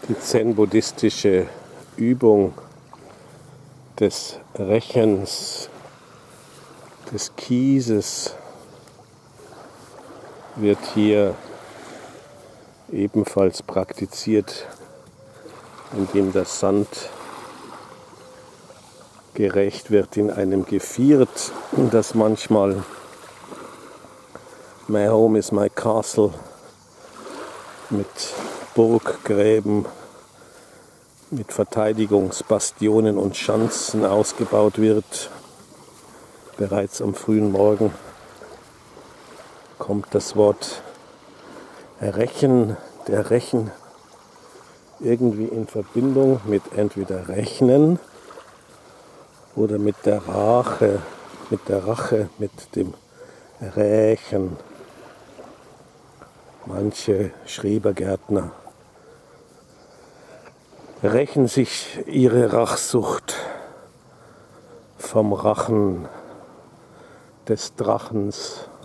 Die zen-buddhistische Übung des Rächens, des Kieses wird hier ebenfalls praktiziert, indem der Sand gerecht wird in einem Geviert, das manchmal My Home is my Castle mit Burggräben, mit Verteidigungsbastionen und Schanzen ausgebaut wird. Bereits am frühen Morgen kommt das Wort Rächen, der Rechen, irgendwie in Verbindung mit entweder Rechnen oder mit der Rache, mit dem Rächen. Manche Schrebergärtner rächen sich ihre Rachsucht vom Rachen des Drachens